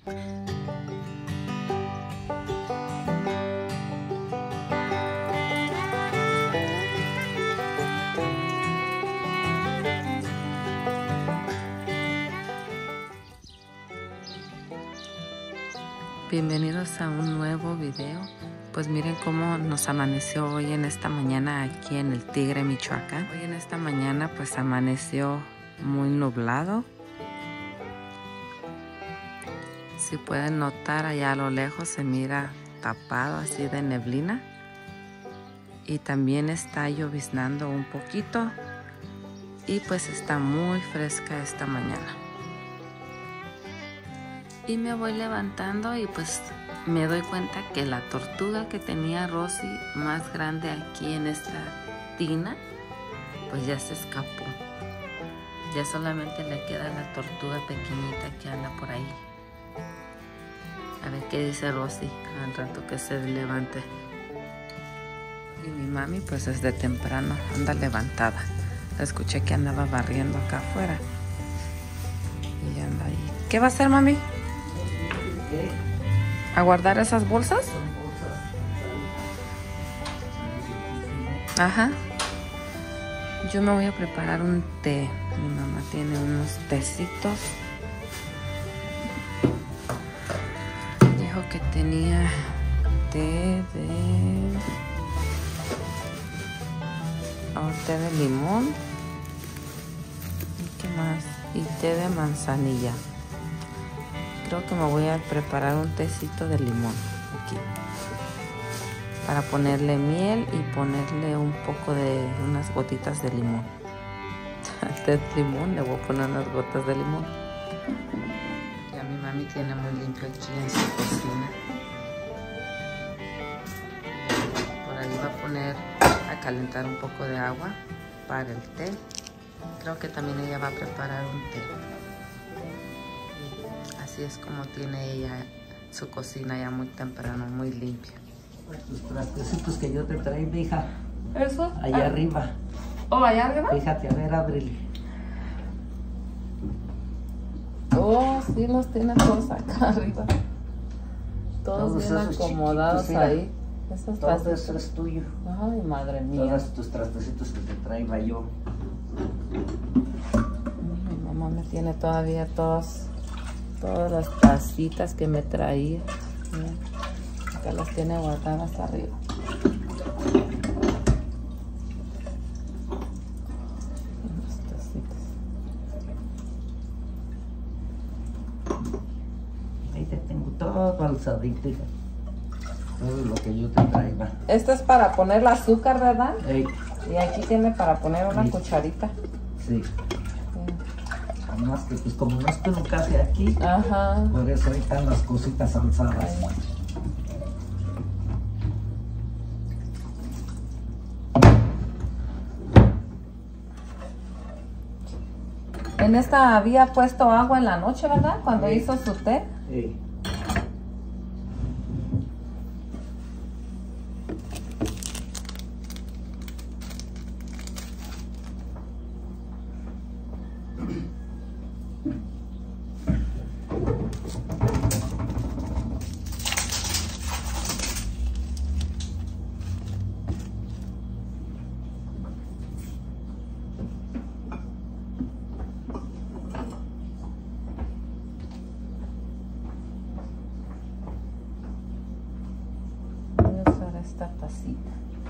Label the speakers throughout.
Speaker 1: Bienvenidos a un nuevo video. Pues miren cómo nos amaneció hoy en esta mañana aquí en el Tigre, Michoacán. Hoy en esta mañana pues amaneció muy nublado. Si pueden notar, allá a lo lejos se mira tapado así de neblina. Y también está lloviznando un poquito. Y pues está muy fresca esta mañana. Y me voy levantando y pues me doy cuenta que la tortuga que tenía Rosy más grande aquí en esta tina, pues ya se escapó. Ya solamente le queda la tortuga pequeñita que anda por ahí. A ver qué dice Rosy al rato que se levante. Y mi mami pues desde temprano anda levantada. La escuché que andaba barriendo acá afuera. Y anda ahí. ¿Qué va a hacer, mami? ¿A guardar esas bolsas? Ajá. Yo me voy a preparar un té. Mi mamá tiene unos tecitos. Dijo que tenía té de limón. ¿Y qué más? Y té de manzanilla. Creo que me voy a preparar un tecito de limón aquí para ponerle miel y ponerle un poco de unas gotitas de limón. Té de limón, le voy a poner unas gotas de limón. Ya mi mami tiene muy limpio aquí en su cocina. Por ahí va a poner a calentar un poco de agua para el té. Creo que también ella va a preparar un té. Así es como tiene ella su cocina ya muy temprano, muy limpia.
Speaker 2: Tus trastecitos que yo te traigo, hija.
Speaker 1: ¿Eso?
Speaker 2: Allá arriba.
Speaker 1: ¿Oh, allá arriba?
Speaker 2: Fíjate, a ver, ábrele.
Speaker 1: Oh, sí, los tiene todos acá arriba. Todos bien acomodados ahí.
Speaker 2: Todo eso es tuyo.
Speaker 1: Ay, madre mía.
Speaker 2: Todos tus trastecitos que te traigo yo.
Speaker 1: Mi mamá me tiene todavía todas las tacitas que me traía. Mira, acá las tiene guardadas hasta arriba. Unas tacitas.
Speaker 2: Ahí te tengo todo alzadito, hija. Todo lo que yo te traigo.
Speaker 1: Esto es para poner el azúcar, ¿verdad?
Speaker 2: Ey.
Speaker 1: Y aquí tiene para poner una cucharita.
Speaker 2: Sí. Más que pues como no estoy casi aquí,
Speaker 1: Ajá.
Speaker 2: por eso ahí están las cositas alzadas.
Speaker 1: Ay. En esta había puesto agua en la noche, ¿verdad? Cuando hizo su té.
Speaker 2: Sí.
Speaker 1: Esta tacita.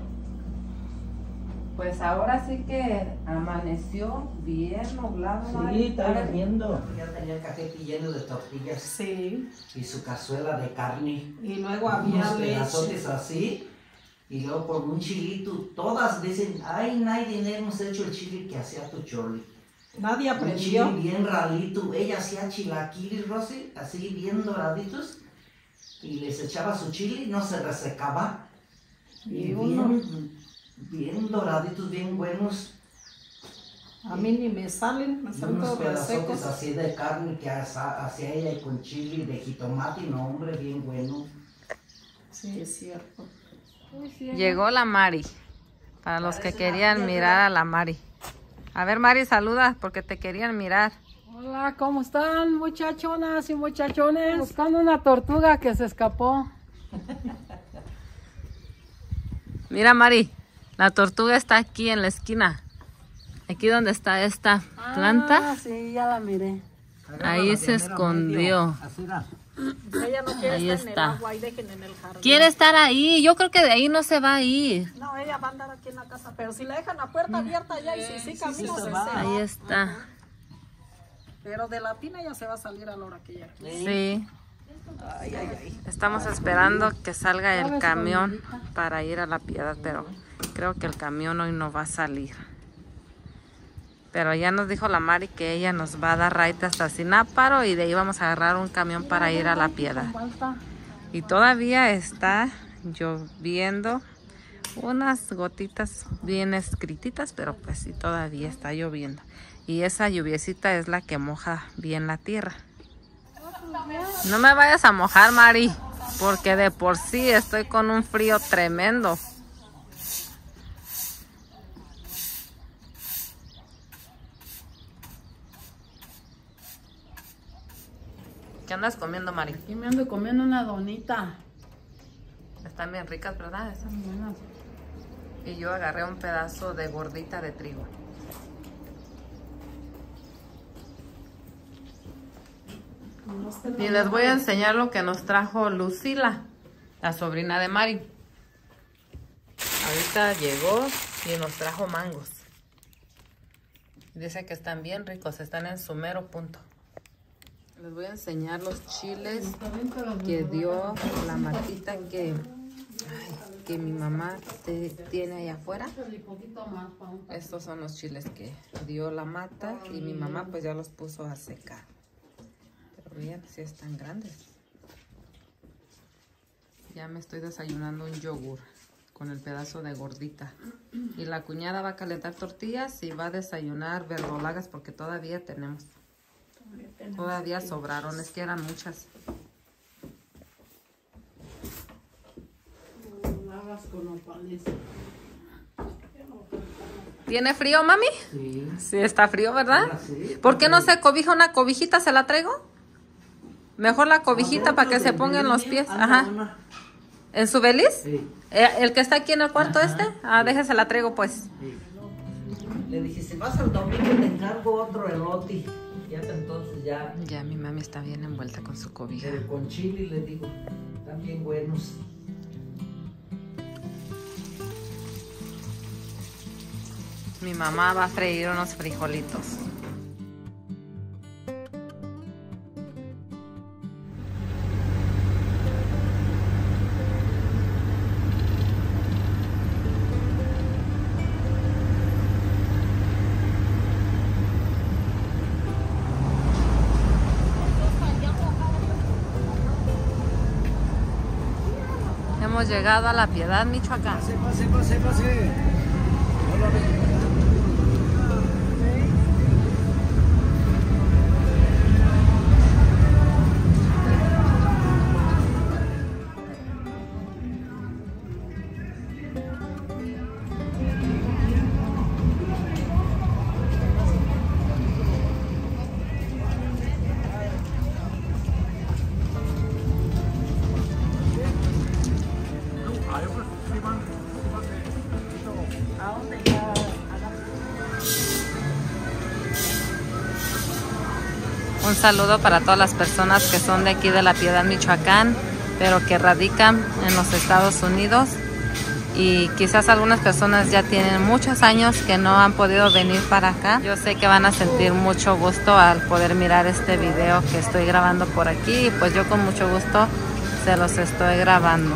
Speaker 1: Pues ahora sí que amaneció bien nublado.
Speaker 2: Sí, estaba viendo. Ya tenía el cajete lleno de tortillas.
Speaker 3: Sí.
Speaker 2: Y su cazuela de carne.
Speaker 3: Y luego había
Speaker 2: unos
Speaker 3: leche.
Speaker 2: pedazotes así. Y luego con un chilito. Todas dicen, ay, nadie hemos hecho el chile que hacía tu Choli.
Speaker 3: Nadie
Speaker 2: Un
Speaker 3: aprendió.
Speaker 2: chile bien ralito. Ella hacía chilaquiles, Rosy, así bien doraditos. Y les echaba su chile y no se resecaba. Y bien doraditos, bien buenos.
Speaker 3: A mí ni me salen
Speaker 2: Unos
Speaker 3: todos
Speaker 2: pedazotes
Speaker 3: resecos.
Speaker 2: así de carne que hacía ella y con chile de jitomate, no hombre, bien bueno.
Speaker 3: Sí, es cierto.
Speaker 1: Llegó la Mari. Para los que querían mirar a la Mari. A ver, Mari, saluda porque te querían mirar.
Speaker 3: Hola, ¿cómo están, muchachonas y muchachones? Buscando una tortuga que se escapó.
Speaker 1: Mira, Mari, la tortuga está aquí en la esquina. Aquí donde está esta planta.
Speaker 3: Ah, sí, ya la miré.
Speaker 1: Ahí se escondió.
Speaker 3: Ella no quiere
Speaker 1: Ahí
Speaker 3: estar en el
Speaker 1: está.
Speaker 3: agua, ahí dejen en el jardín.
Speaker 1: Quiere estar ahí. Yo creo que de ahí no se va a ir.
Speaker 3: No, ella va a andar aquí en la casa, pero si le dejan la puerta abierta allá y si sí camina, se va.
Speaker 1: Ahí está.
Speaker 3: Pero de la tina ya se va a salir a la hora que ella quiera.
Speaker 1: Sí. Estamos esperando que salga el camión para ir a La Piedad, pero creo que el camión hoy no va a salir. Pero ya nos dijo la Mari que ella nos va a dar raite hasta Sináparo y de ahí vamos a agarrar un camión para ir a La Piedad. Y todavía está lloviendo, unas gotitas bien escrititas, pero pues sí, todavía está lloviendo. Y esa lluviecita es la que moja bien la tierra. No me vayas a mojar, Mari, porque de por sí estoy con un frío tremendo. ¿Qué andas comiendo, Mari?
Speaker 3: Aquí me ando comiendo una donita.
Speaker 1: Están bien ricas, ¿verdad? Esas.
Speaker 3: Están buenas.
Speaker 1: Y yo agarré un pedazo de gordita de trigo. Y les voy a enseñar lo que nos trajo Lucila, la sobrina de Mari. Ahorita llegó y nos trajo mangos. Dice que están bien ricos, están en su mero punto. Les voy a enseñar los chiles que dio la matita que mi mamá tiene allá afuera. Estos son los chiles que dio la mata y mi mamá pues ya los puso a secar. Pero miren, si están grandes. Ya me estoy desayunando un yogur con el pedazo de gordita. Y la cuñada va a calentar tortillas y va a desayunar verdolagas porque todavía tenemos. Todavía sobraron, es que eran muchas. ¿Tiene frío, mami?
Speaker 2: Sí.
Speaker 1: Sí, está frío, ¿verdad?
Speaker 2: Sí.
Speaker 1: ¿Por qué no se cobija una cobijita? ¿Se la traigo? Mejor la cobijita para que se ponga en los pies. Ajá. ¿En su beliz?
Speaker 2: Sí.
Speaker 1: ¿El que está aquí en el cuarto
Speaker 2: Ajá.
Speaker 1: este? Ah, déjese la traigo pues.
Speaker 2: Sí. Le dije, si vas al domingo te encargo otro elote. Ya entonces ya,
Speaker 1: Ya mi mami está bien envuelta con su cobija.
Speaker 2: pero con chile le digo, están bien buenos.
Speaker 1: Mi mamá va a freír unos frijolitos. Hemos llegado a La Piedad, Michoacán.
Speaker 2: Pase.
Speaker 1: Un saludo para todas las personas que son de aquí de La Piedad, Michoacán, pero que radican en los Estados Unidos. Y quizás algunas personas ya tienen muchos años que no han podido venir para acá. Yo sé que van a sentir mucho gusto al poder mirar este video que estoy grabando por aquí. Y pues yo con mucho gusto se los estoy grabando.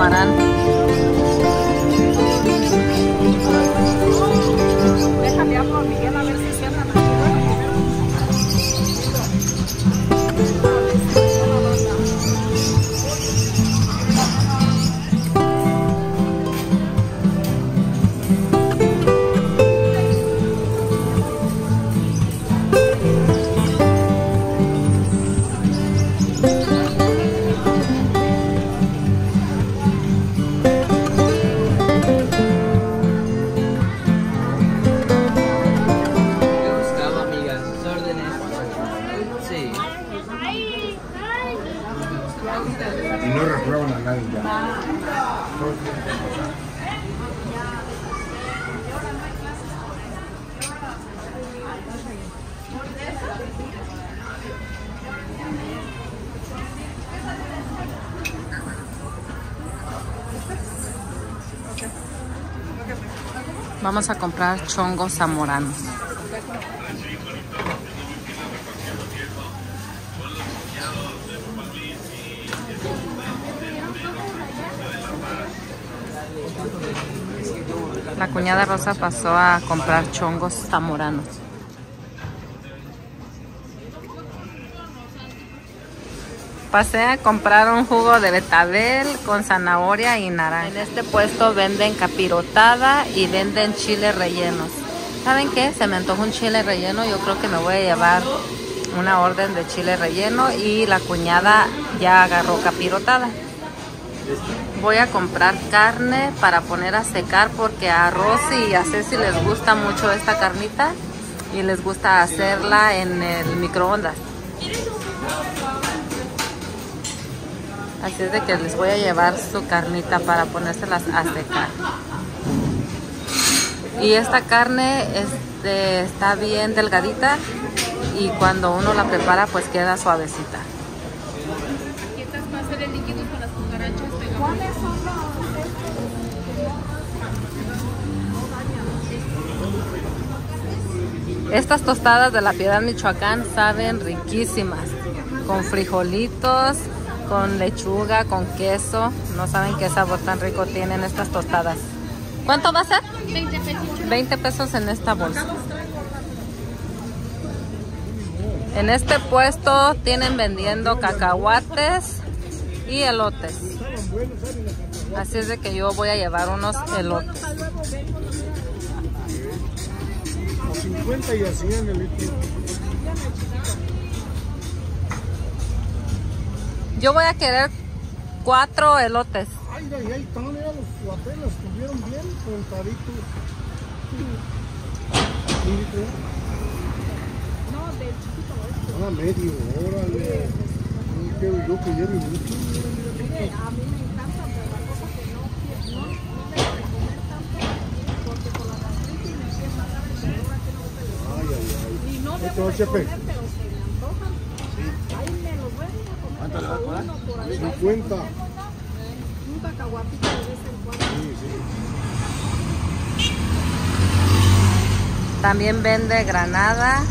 Speaker 1: catamarán.
Speaker 3: Déjale hablo a Miguel a ver si se andan aquí.
Speaker 4: Y no reprueban a nadie ya.
Speaker 1: Vamos a comprar chongos zamoranos. La cuñada Rosa pasó a comprar chongos zamoranos. Pasé a comprar un jugo de betabel con zanahoria y naranja. En este puesto venden capirotada y venden chiles rellenos. ¿Saben qué? Se me antojó un chile relleno. Yo creo que me voy a llevar una orden de chile relleno y la cuñada ya agarró capirotada. Voy a comprar carne para poner a secar porque a Rosy y a Ceci les gusta mucho esta carnita y les gusta hacerla en el microondas. Así es de que les voy a llevar su carnita para ponérselas a secar. Y esta carne está bien delgadita y cuando uno la prepara pues queda suavecita. Estas tostadas de La Piedad, Michoacán saben riquísimas, con frijolitos, con lechuga, con queso. No saben qué sabor tan rico tienen estas tostadas. ¿Cuánto va a ser?
Speaker 5: 20 pesos.
Speaker 1: 20 pesos en esta bolsa. En este puesto tienen vendiendo cacahuates y elotes. Así es de que yo voy a llevar unos elotes.
Speaker 4: 50 y así en el litro.
Speaker 1: Yo voy a querer 4 elotes.
Speaker 4: Ay, ahí están, mira, los apenas estuvieron bien contaditos.
Speaker 3: No, del chiquito este.
Speaker 4: Ah, medio, órale. No quiero yo que lleve mucho.
Speaker 3: Mire, a mí me encanta, pero la cosa que no debo de comer tanto porque con la gastritis me empieza a dar el dolor aquí en los pelos.
Speaker 4: Ay, ay, ay.
Speaker 3: Y no
Speaker 4: Este
Speaker 3: debo
Speaker 4: va a
Speaker 3: de
Speaker 4: ser
Speaker 3: comer, pero se me antojan. Ahí me los voy a comer.
Speaker 4: ¿Cuánto le va a cobrar?
Speaker 3: Uno por ahí.
Speaker 4: 50.
Speaker 3: Un cacahuatito de vez en cuando.
Speaker 4: Sí, sí.
Speaker 1: También vende granada,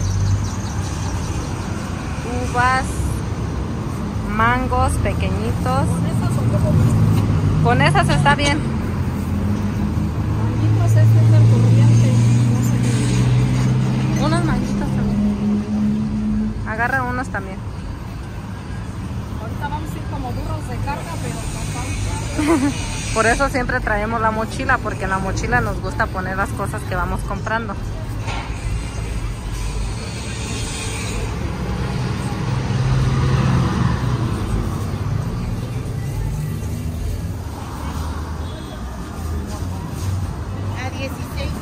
Speaker 1: uvas, mangos pequeñitos.
Speaker 3: Con esas son como
Speaker 1: Con esas está bien.
Speaker 3: manguitos, este es del corriente. No sé qué.
Speaker 1: Unos manguitos también. Agarra unos también.
Speaker 3: Ahorita vamos a ir como burros de carga, pero con pan.
Speaker 1: Por eso siempre traemos la mochila, porque en la mochila nos gusta poner las cosas que vamos comprando.
Speaker 5: A 16.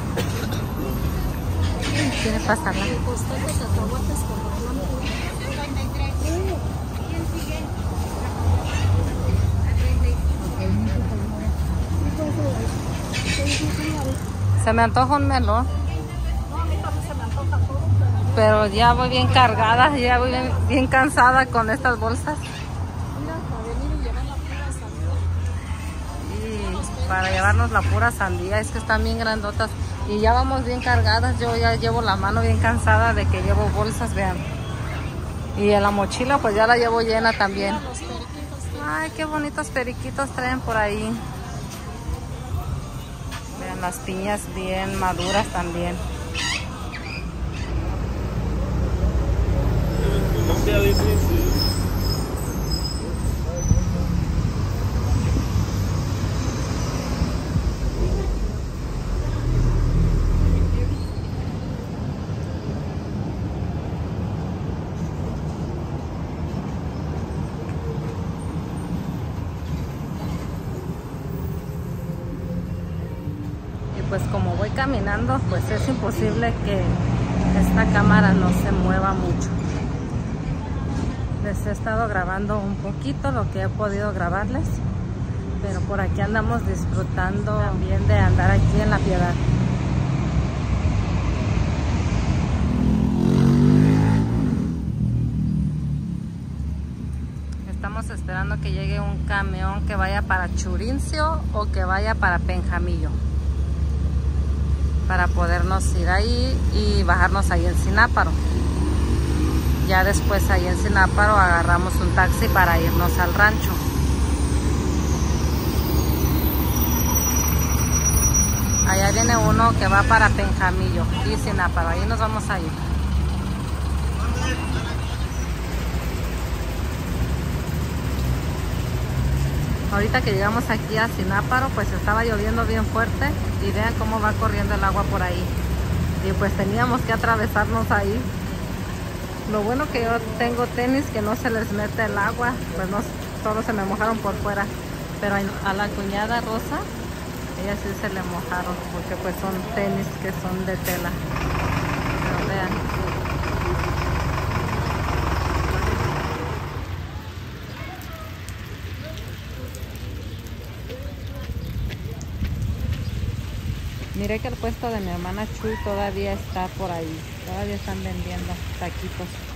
Speaker 1: ¿Quiere pasarla?
Speaker 3: El costal de cacahuates con la planta.
Speaker 5: 53. ¿Quién sigue?
Speaker 1: Se me antoja un melón.
Speaker 3: No, a mí también se me antoja todo,
Speaker 1: Pero ya voy bien cargada, ya voy bien cansada con estas bolsas.
Speaker 3: mira, para venir y llevar la pura sandía.
Speaker 1: Y para llevarnos la pura sandía, es que están bien grandotas. Y ya vamos bien cargadas, yo ya llevo la mano bien cansada de que llevo bolsas, vean. Y en la mochila pues ya la llevo llena también.
Speaker 3: Los periquitos.
Speaker 1: Ay, qué bonitos periquitos traen por ahí. Vean las piñas bien maduras también. Pues como voy caminando, pues es imposible que esta cámara no se mueva mucho. Les he estado grabando un poquito lo que he podido grabarles, pero por aquí andamos disfrutando también de andar aquí en La Piedad. Estamos esperando que llegue un camión que vaya para Churincio o que vaya para Penjamillo, para podernos ir ahí y bajarnos ahí en Cináparo. Ya después ahí en Cináparo agarramos un taxi para irnos al rancho. Allá viene uno que va para Penjamillo y Cináparo, ahí nos vamos a ir. Ahorita que llegamos aquí a Cináparo, pues estaba lloviendo bien fuerte y vean cómo va corriendo el agua por ahí. Y pues teníamos que atravesarnos ahí. Lo bueno que yo tengo tenis que no se les mete el agua, pues no, solo se me mojaron por fuera. Pero a la cuñada Rosa, ella sí se le mojaron, porque pues son tenis que son de tela. Pero vean. Miré que el puesto de mi hermana Chuy todavía está por ahí. Todavía están vendiendo taquitos.